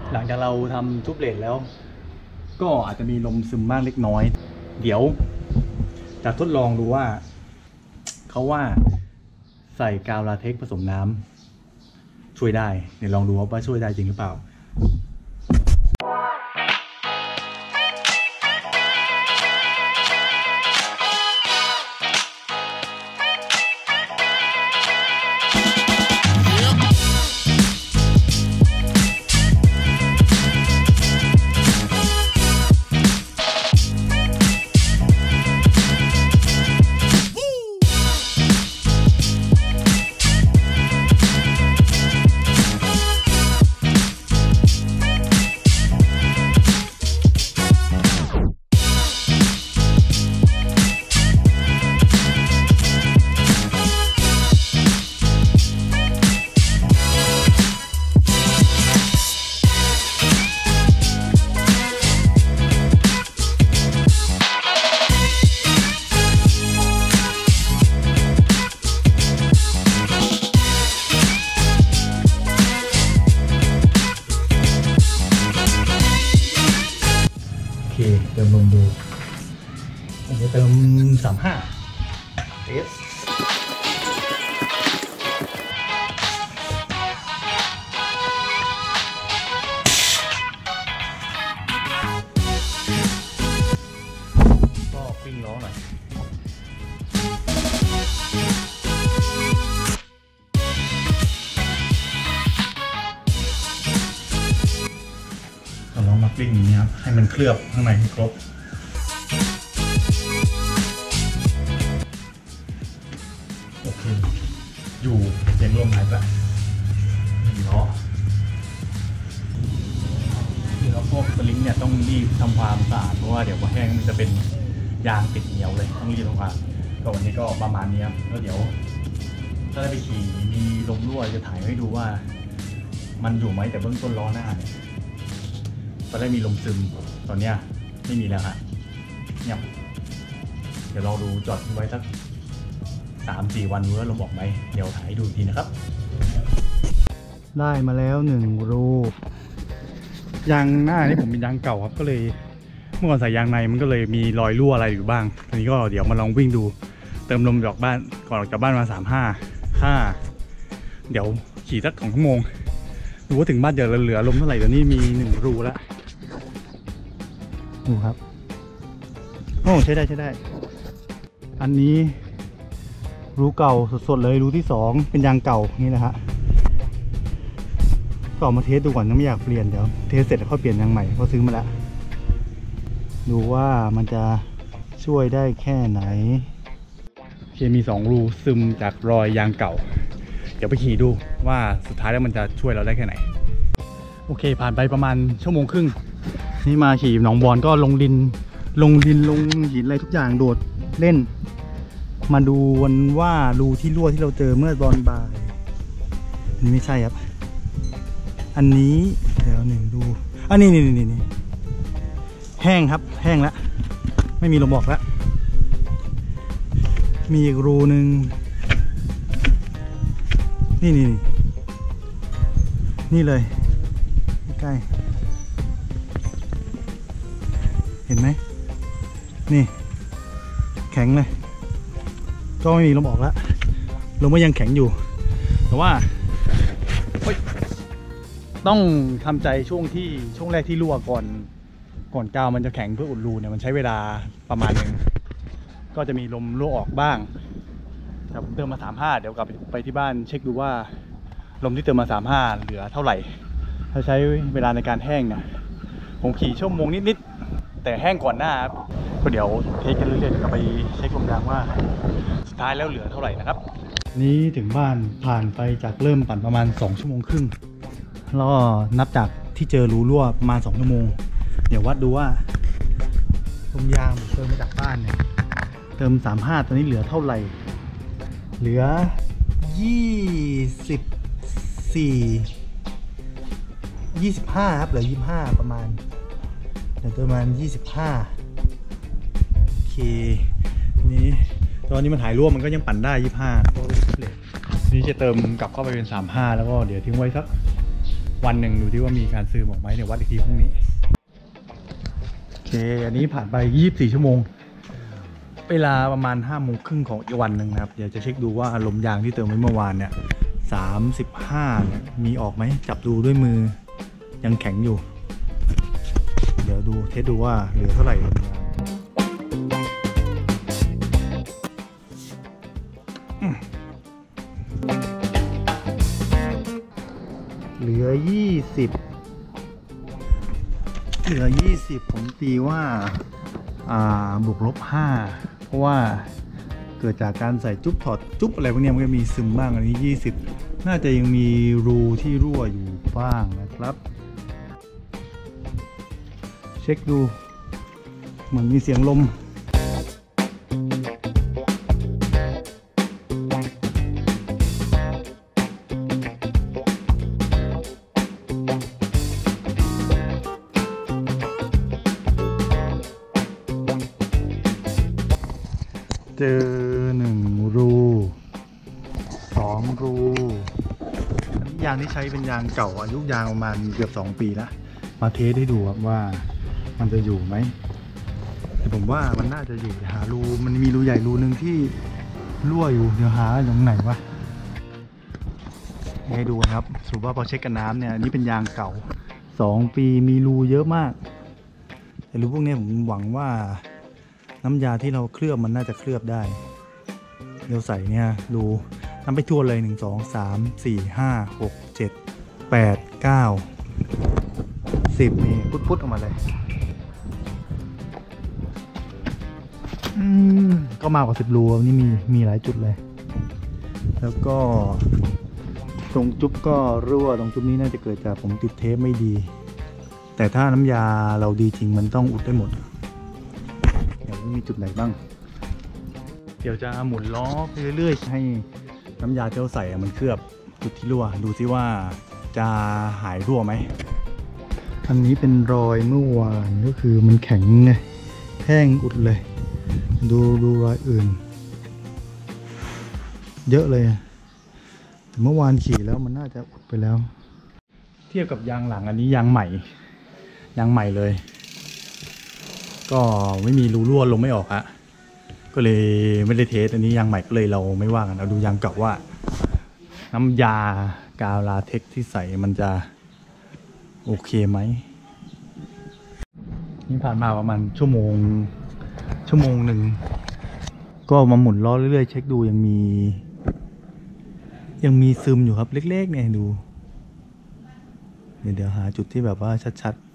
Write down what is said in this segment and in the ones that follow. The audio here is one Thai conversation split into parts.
หลังจากเราทำทุบเลนแล้วก็อาจจะมีลมซึมบ้างเล็กน้อยเดี๋ยวจะทดลองดูว่าเขาว่าใส่กาวลาเท็กซ์ผสมน้ำช่วยได้เดี๋ยวลองดูว่าช่วยได้จริงหรือเปล่าเติมลมดูอันนี้เติม35 เอสก็ปิ้งล้อหน่อยลองมาปิ้งอย่างนี้ครับให้มันเคลือบข้างในให้ครบโอเคอยู่เสียงลมหายไปล้อแล้วพวกสลิงเนี่ยต้องรีบทำความสะอาดเพราะว่าเดี๋ยวพอแห้งมันจะเป็นยางติดเหนียวเลยต้องรีบทำความก็วันนี้ก็ประมาณนี้ครับแล้วเดี๋ยวถ้าได้ไปขี่มีลมรั่วจะถ่ายให้ดูว่ามันอยู่ไหมแต่เบื้องต้นล้อหน้าเนี่ยตอนแรกมีลมซึมตอนนี้ไม่มีแล้วฮะเงียบเดี๋ยวลองดูจอดไว้สัก 3-4 วันดูว่าลมออกไหมเดี๋ยวถ่ายให้ดูทีนะครับได้มาแล้ว1 รูยางหน้านี่ผมเป็นยางเก่าครับก็เลยเมื่อก่อนใส่ยางในมันก็เลยมีรอยรั่วอะไรอยู่บ้างทีนี้ก็เดี๋ยวมาลองวิ่งดูเติมลมออกบ้านก่อนออกจากบ้านมา35เดี๋ยวขี่สัก2 ชั่วโมงดูว่าถึงบ้านจะเหลือลมเท่าไหร่เดี๋ยวนี้มี1 รูแล้วดูครับโอ้ใช้ได้อันนี้รูเก่าสดๆเลยรูที่2เป็นยางเก่านี่นะฮะก็เอามาเทสดูก่อนยังไม่อยากเปลี่ยนเดี๋ยวเทสเสร็จแล้วค่อยเปลี่ยนยางใหม่เพราะซื้อมาแล้วดูว่ามันจะช่วยได้แค่ไหนมี2 รูซึมจากรอยยางเก่าเดี๋ยวไปขี่ดูว่าสุดท้ายแล้วมันจะช่วยเราได้แค่ไหนโอเคผ่านไปประมาณ1 ชั่วโมงครึ่งนี่มาขี่หนองบอนก็ลงดินลงหินอะไรทุกอย่างโดดเล่นมาดูวันว่ารูที่รั่วที่เราเจอเมื่อตอนบ่ายอันนี้ไม่ใช่ครับอันนี้เดี๋ยว1 รูอันนี้แห้งครับแห้งแล้วไม่มีลมออกแล้วมีอีกรูหนึ่งนี่เลยใกล้เห็นไหมนี่แข็งเลยก็ไม่มีลมออกแล้วลมก็ยังแข็งอยู่แต่ว่าต้องทำใจช่วงแรกที่รั่วก่อนกาวมันจะแข็งเพื่ออุดรูเนี่ยมันใช้เวลาประมาณนึงก็จะมีลมรั่วออกบ้างแต่ผมเติมมา35เดี๋ยวกลับไปที่บ้านเช็คดูว่าลมที่เติมมา35เหลือเท่าไหร่ถ้าใช้เวลาในการแห้งเนี่ยผมขี่ชั่วโมงนิดแต่แห้งก่อนหน้าก็เดี๋ยวเทสกันเรื่อยๆกลับไปเช็คลมยางว่าสุดท้ายแล้วเหลือเท่าไหร่นะครับนี้ถึงบ้านผ่านไปจากเริ่มปั่นประมาณ2 ชั่วโมงครึ่งแล้วก็นับจากที่เจอรูรั่วประมาณ2 ชั่วโมงเดี๋ยววัดดูว่าลมยางเติมมาจากบ้านเนี่ยเติม35ตอนนี้เหลือเท่าไหร่เหลือ25ครับเหลือ25ประมาณเดี๋ยวประมาณ25โอเคนี้ตอนนี้มันหายร่วมมันก็ยังปั่นได้25นี่จะเติมกลับเข้าไปเป็น35แล้วก็เดี๋ยวทิ้งไว้สักวันหนึ่งดูที่ว่ามีการซึมออกไหมเดี๋ยววัดอีกทีพรุ่งนี้โอเคอันนี้ผ่านไป24 ชั่วโมงเวลาประมาณ5 โมงครึ่งของอีกวันหนึ่งนะครับเดี๋ยวจะเช็คดูว่าลมยางที่เติมไว้เมื่อวานเนี่ย35เนี่ยมีออกไหมจับดูด้วยมือยังแข็งอยู่เดี๋ยวดูเทสดูว่าเหลือเท่าไหร่เหลือ20ผมตีว่าบวกลบ5เพราะว่าเกิดจากการใส่จุ๊บถอดจุ๊บอะไรพวกนี้มันก็มีซึมบ้างอันนี้20น่าจะยังมีรูที่รั่วอยู่บ้างนะครับเช็คดูเหมือนมีเสียงลมเจอ1 รู2 รูยางที่ใช้เป็นยางเก่าอายุยางประมาณเกือบ2 ปีแล้วมาเทสให้ดูครับว่ามันจะอยู่ไหมแต่ผมว่ามันน่าจะอยู่หารูมันมีรูใหญ่รูนึงที่รั่วอยู่เดี๋ยวหาตรงไหนวะให้ดูนะครับสรุปว่าพอเช็คกับน้ำเนี่ยนี่เป็นยางเก่า2 ปีมีรูเยอะมากแต่รูพวกนี้ผมหวังว่าน้ำยาที่เราเคลือบมันน่าจะเคลือบได้เดี๋ยวใส่เนี่ยดูน้ำไปทั่วเลย1 2 3 4 5 6 7 8 9 10นี่พุดออกมาเลยก็มากกว่า10 รูนี่มีหลายจุดเลยแล้วก็ตรงจุ๊บก็รั่วตรงจุ๊บนี้น่าจะเกิดจากผมติดเทปไม่ดีแต่ถ้าน้ำยาเราดีจริงมันต้องอุดได้หมดมีจุดไหนบ้างเดี๋ยวจะหมุนล้อไปเรื่อยๆให้น้ำยาที่เราใส่มันเคลือบจุดที่รั่วดูซิว่าจะหายรั่วไหมอันนี้เป็นรอยเมื่อวานก็คือมันแข็งไงแห้งอุดเลยดูรอยอื่นเยอะเลยแต่เมื่อวานขี่แล้วมันน่าจะอุดไปแล้วเทียบกับยางหลังอันนี้ยางใหม่เลยก็ไม่มีรูรั่วลงไม่ออกฮะก็เลยไม่ได้เทสอันนี้ยางใหม่ก็เลยเราไม่ว่ากันเราดูยางเก่าว่าน้ำยากาวลาเท็กซ์ที่ใส่มันจะโอเคไหมนี่ผ่านมาประมาณชั่วโมงหนึ่งก็มาหมุนล้อเรื่อยๆเช็คดูยังมีซึมอยู่ครับเล็กๆเนี่ยดูเดี๋ยวหาจุดที่แบบว่าชัดๆ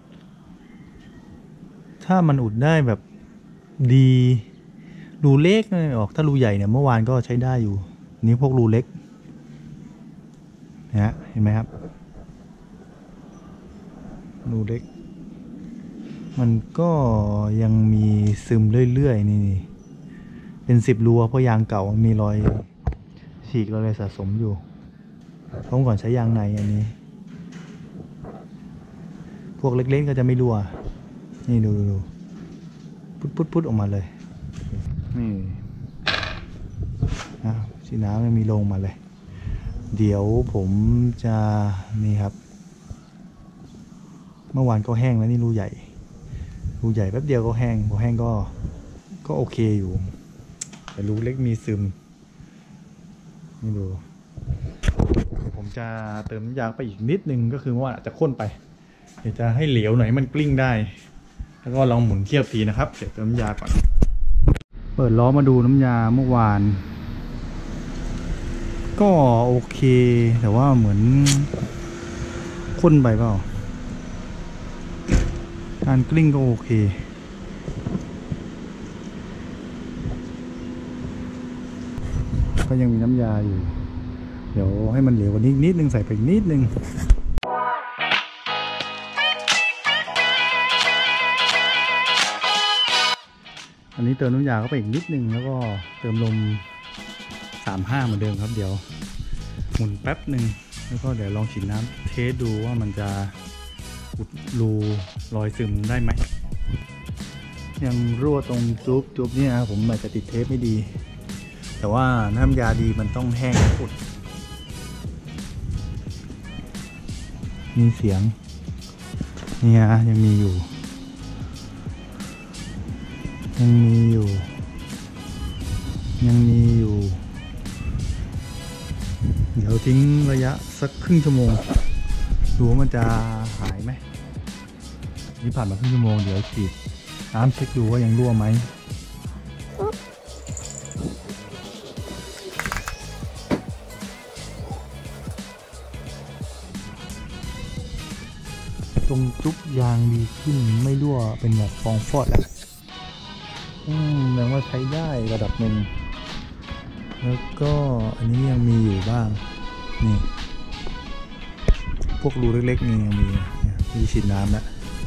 ถ้ามันอุดได้แบบดีรูเล็กไม่ออกถ้ารูใหญ่เนี่ยเมื่อวานก็ใช้ได้อยู่นี่พวกรูเล็กนะฮะเห็นไหมครับรูเล็กมันก็ยังมีซึมเรื่อยๆนี่เป็น10 รูเพราะยางเก่ามีรอยฉีกรอยสะสมอยู่เพราะก่อนใช้ยางในอันนี้พวกเล็กๆก็จะไม่รั่วนี่ดูพุดออกมาเลยนี่นะสีน้ำยังมีลงมาเลยเดี๋ยวผมจะนี่ครับเมื่อวานก็แห้งแล้วนี่รูใหญ่แป๊บเดียวก็แห้งพอแห้งก็โอเคอยู่แต่รูเล็กมีซึมนี่ดูผมจะเติมน้ำยาไปอีกนิดนึงก็คือว่าอาจจะข้นไปเดี๋ยวจะให้เหลวหน่อยมันกลิ้งได้แล้วก็ลองหมุนเทียบทีนะครับเดี๋ยวเติมน้ำยาก่อนเปิดล้อมาดูน้ำยาเมื่อวานก็โอเคแต่ว่าเหมือนข้นไปเปล่าการกลิ้งก็โอเคก็ยังมีน้ำยาอยู่เดี๋ยวให้มันเหลวกว่านี้นิดนึงใส่ไปนิดนึงอันนี้เติมน้ำยาเข้าไปอีกนิดนึงแล้วก็เติมลม35เหมือนเดิมครับเดี๋ยวหมุนแป๊บหนึ่งแล้วก็เดี๋ยวลองฉีดน้ำเทสดูว่ามันจะอุดรูรอยซึมได้ไหมยังรั่วตรงจุ๊บนี่นะผมอาจจะติดเทปไม่ดีแต่ว่าน้ำยาดีมันต้องแห้งอุดมีเสียงนี่ฮะยังมีอยู่ยังมีอยู่เดี๋ยวทิ้งระยะสักครึ่งชั่วโมงดูว่ามันจะหายไหมนี่ผ่านมาครึ่งชั่วโมงเดี๋ยวฉีดน้ำเช็คดูว่ายังรั่วไหมตรงจุ๊บยางดีขึ้นไม่รั่วเป็นแบบฟองฟอดแล้วแสดงว่าใช้ได้ระดับหนึ่งแล้วก็อันนี้ยังมีอยู่บ้างนี่พวกรูเล็กๆนี่ยังมีฉีดน้ำแล้ว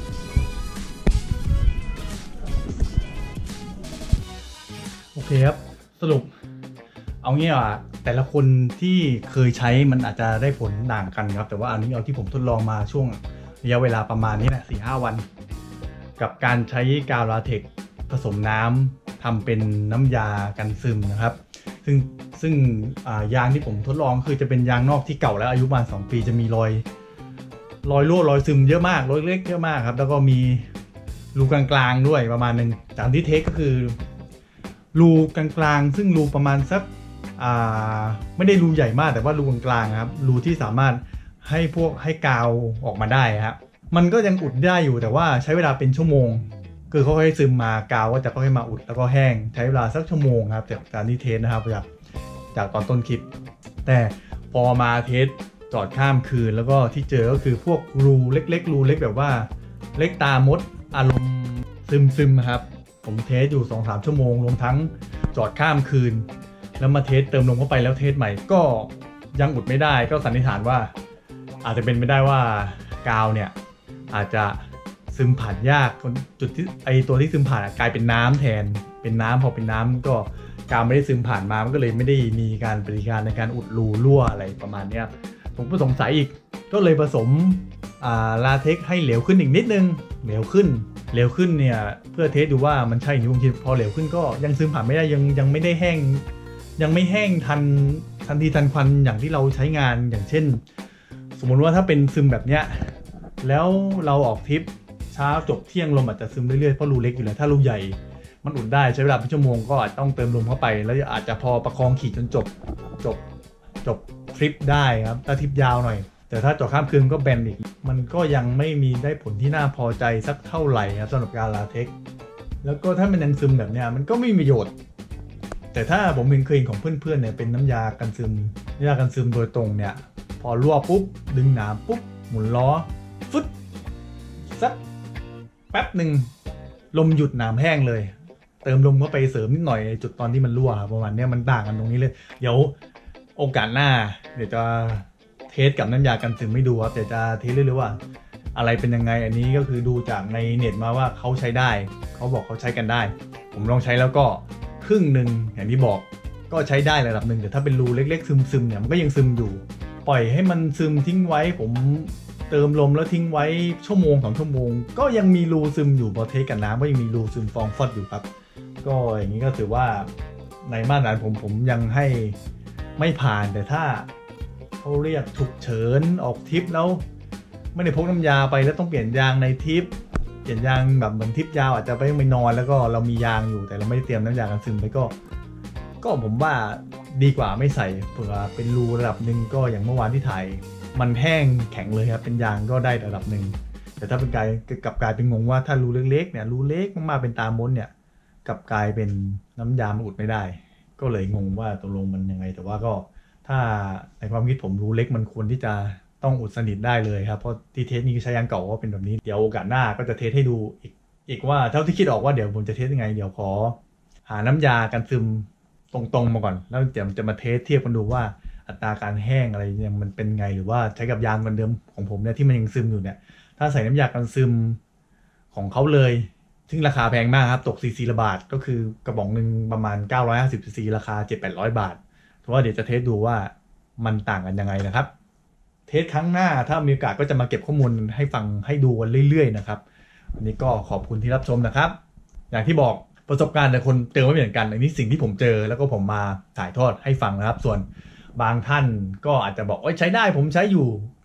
โอเคครับสรุปเอางี้อ่ะแต่ละคนที่เคยใช้มันอาจจะได้ผลต่างกันครับแต่ว่าอันนี้เอาที่ผมทดลองมาช่วงระยะเวลาประมาณนี้แหละ 4-5 วันกับการใช้กาวลาเท็กซ์ผสมน้ำทำเป็นน้ำยากันซึมนะครับซึ่งยางที่ผมทดลองคือจะเป็นยางนอกที่เก่าแล้วอายุประมาณ2 ปีจะมีรอยรั่วรอยซึมเยอะมากรอยเล็กเยอะมากครับแล้วก็มีรูกลางๆด้วยประมาณนึงจากที่เทสก็คือรูกลางๆซึ่งรูประมาณสักไม่ได้รูใหญ่มากแต่ว่ารูกลางๆครับรูที่สามารถให้กาวออกมาได้ครับมันก็ยังอุดได้อยู่แต่ว่าใช้เวลาเป็นชั่วโมงคือเขาให้ซึมมากาวก็จะค่อยมาอุดแล้วก็แห้งใช้เวลาสักชั่วโมงครับจากการที่เทสนะครับจากตอนต้นคลิปแต่พอมาเทสจอดข้ามคืนแล้วก็ที่เจอก็คือพวกรูเล็กๆรูเล็กแบบว่าเล็กตามดอารมณ์ซึมครับผมเทสอยู่ 2-3 ชั่วโมงรวมทั้งจอดข้ามคืนแล้วมาเทสเติมลมเข้าไปแล้วเทสใหม่ก็ยังอุดไม่ได้ก็สันนิษฐานว่าอาจจะเป็นไปได้ว่ากาวเนี่ยอาจจะซึมผ่านยากจุดที่ตัวที่ซึมผ่านกลายเป็นน้ำแทนเป็นน้ำพอเป็นน้ำก็กาวไม่ได้ซึมผ่านมามันก็เลยไม่ได้มีการปฏิกิริยาในการอุดรูรั่วอะไรประมาณนี้ผมก็สงสัยอีกก็เลยผสมลาเท็กซ์ให้เหลวขึ้นอีกนิดนึงเหลวขึ้นเนี่ยเพื่อเทสดูว่ามันใช่ที่ผมคิดพอเหลวขึ้นก็ยังซึมผ่านไม่ได้ยังไม่ได้แห้งยังไม่แห้งทันทีทันควันอย่างที่เราใช้งานอย่างเช่นสมมติว่าถ้าเป็นซึมแบบเนี้ยแล้วเราออกทริปเช้าจบเที่ยงลมอาจจะซึมเรื่อยๆเพราะรูเล็กอยู่แล้วถ้ารูใหญ่มันอุ่นได้ใช้เวลาเป็นชั่วโมงก็อาจต้องเติมลมเข้าไปแล้วอาจจะพอประคองขี่จนจบทริปได้ครับถ้าทริปยาวหน่อยแต่ถ้าจอดข้ามคืนก็แบนอีกมันก็ยังไม่มีได้ผลที่น่าพอใจสักเท่าไหร่ครับสำหรับการลาเท็กซ์แล้วก็ถ้ามันยังซึมแบบเนี้ยมันก็ไม่มีประโยชน์แต่ถ้าผมเคยเห็นของเพื่อนๆเนี่ยเป็นน้ำยากันซึมโดยตรงเนี่ยพอรั่วปุ๊บดึงหนามปุ๊บหมุนล้อฟึดสักแป๊บหนึ่งลมหยุดหนามแห้งเลยเติมลมเข้าไปเสริมนิดหน่อยในจุดตอนที่มันรั่วประมาณนี้มันต่างกันตรงนี้เลยเดี๋ยวโอกาสหน้าเดี๋ยวจะเทสกับน้ำยากันซึมไม่ดูครับเดี๋ยวจะเทสเรื่อยๆว่าอะไรเป็นยังไงอันนี้ก็คือดูจากในเน็ตมาว่าเขาใช้ได้เขาบอกเขาใช้กันได้ผมลองใช้แล้วก็ครึ่งหนึ่งอย่างที่บอกก็ใช้ได้ระดับหนึ่งแต่ถ้าเป็นรูเล็กๆซึมเนี่ยมันก็ยังซึมอยู่ปล่อยให้มันซึมทิ้งไว้ผมเติมลมแล้วทิ้งไว้ชั่วโมง2 ชั่วโมงก็ยังมีรูซึมอยู่พอเทสกับน้ำก็ยังมีรูซึมฟองฟอดอยู่ครับก็อย่างนี้ก็ถือว่าในมาตรฐานผมยังให้ไม่ผ่านแต่ถ้าเขาเรียกฉุกเฉินออกทริปแล้วไม่ได้พกน้ำยาไปแล้วต้องเปลี่ยนยางในทริปเปลี่ยนยางแบบเหมือนทริปยาวอาจจะไปนอนแล้วก็เรามียางอยู่แต่เราไม่ได้เตรียมน้ำยากันซึมไปก็ผมว่าดีกว่าไม่ใส่เผื่อเป็นรูระดับหนึ่งก็อย่างเมื่อวานที่ถ่ายมันแห้งแข็งเลยครับเป็นยางก็ได้ระดับหนึ่งแต่ถ้าเป็นกลายเป็นงงว่าถ้ารูเล็กๆเนี่ยรูเล็กมากๆเป็นตามดเนี่ยกลับกลายเป็นน้ำยามันอุดไม่ได้ก็เลยงงว่าตกลงมันยังไงแต่ว่าก็ถ้าในความคิดผมรูเล็กมันควรที่จะต้องอุดสนิทได้เลยครับเพราะที่เทสนี้ใช้ยางเก่าก็เป็นแบบนี้เดี๋ยวโอกาสหน้าก็จะเทสให้ดูอีกว่าเท่าที่คิดออกว่าเดี๋ยวผมจะเทสยังไงเดี๋ยวขอหาน้ำยากันซึมตรงๆมาก่อนแล้วเดี๋ยวจะมาเทสเทียบกันดูว่าอัตราการแห้งอะไรเนี่ยมันเป็นไงหรือว่าใช้กับยางกันเดิมของผมเนี่ยที่มันยังซึมอยู่เนี่ยถ้าใส่น้ำยากันซึมของเขาเลยซึ่งราคาแพงมากครับตกซีละบาทก็คือกระป๋องหนึ่งประมาณ950ซีซีราคา 700-800 บาทเพราะว่าเดี๋ยวจะเทสดูว่ามันต่างกันยังไงนะครับเทสครั้งหน้าถ้ามีโอกาสก็จะมาเก็บข้อมูลให้ฟังให้ดูกันเรื่อยๆนะครับวันนี้ก็ขอบคุณที่รับชมนะครับอย่างที่บอกประสบการณ์แต่คนเจอไม่เหมือนกันอันนี้สิ่งที่ผมเจอแล้วก็ผมมาถ่ายทอดให้ฟังนะครับส่วนบางท่านก็อาจจะบอกใช้ได้ผมใช้อยู่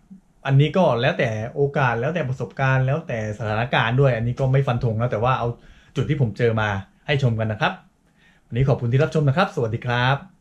อันนี้ก็แล้วแต่โอกาสแล้วแต่ประสบการณ์แล้วแต่สถานการณ์ด้วยอันนี้ก็ไม่ฟันธงแล้วแต่ว่าเอาจุดที่ผมเจอมาให้ชมกันนะครับวันนี้ขอบคุณที่รับชมนะครับสวัสดีครับ